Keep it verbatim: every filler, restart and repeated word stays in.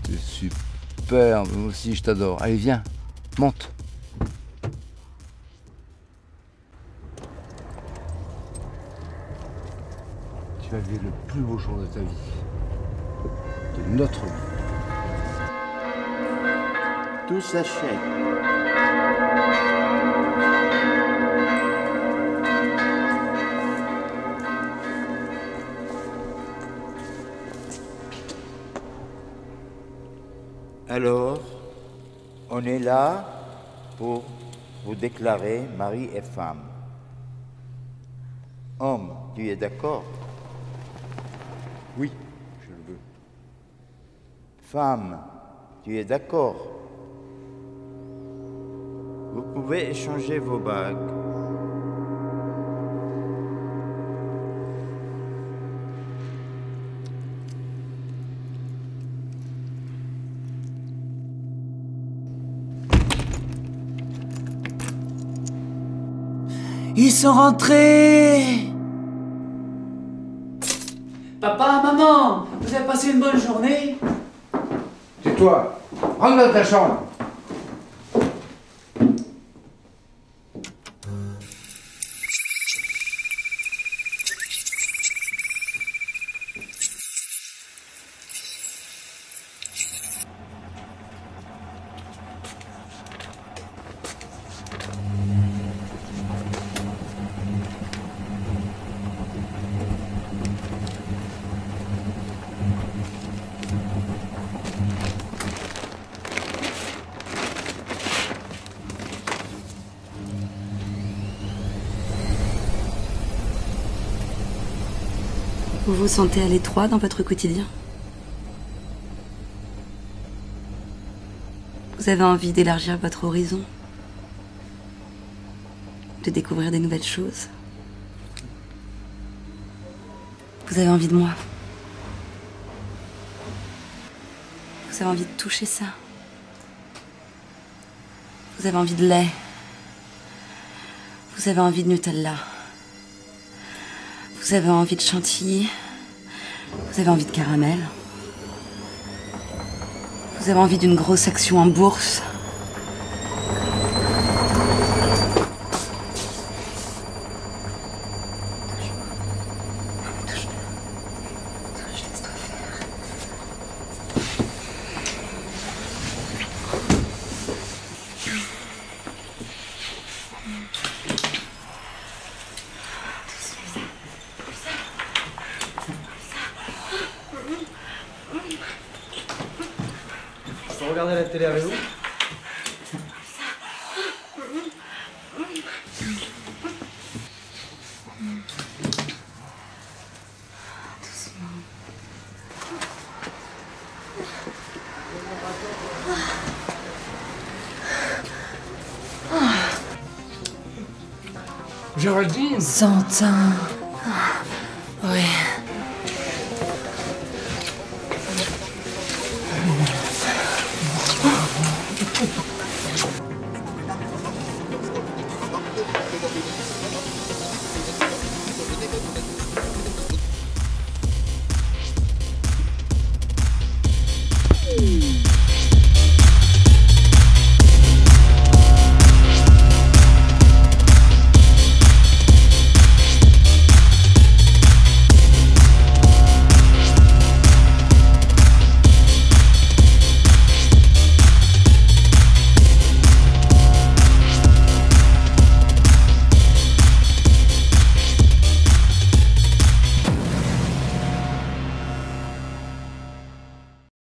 C'est superbe, moi aussi je t'adore. Allez, viens, monte. Tu vas vivre le plus beau jour de ta vie. De notre vie. Tout s'achète. Alors, on est là pour vous déclarer mari et femme. Homme, tu es d'accord? Oui, je le veux. Femme, tu es d'accord? Vous pouvez échanger vos bagues. Ils sont rentrés. Papa, maman, vous avez passé une bonne journée? C'est toi. Rentre dans ta chambre. Vous vous sentez à l'étroit dans votre quotidien? Vous avez envie d'élargir votre horizon? De découvrir des nouvelles choses? Vous avez envie de moi? Vous avez envie de toucher ça? Vous avez envie de lait? Vous avez envie de Nutella? Vous avez envie de chantilly? Vous avez envie de caramel? Vous avez envie d'une grosse action en bourse? Regardez la télé avec vous. Géraldine. Santin.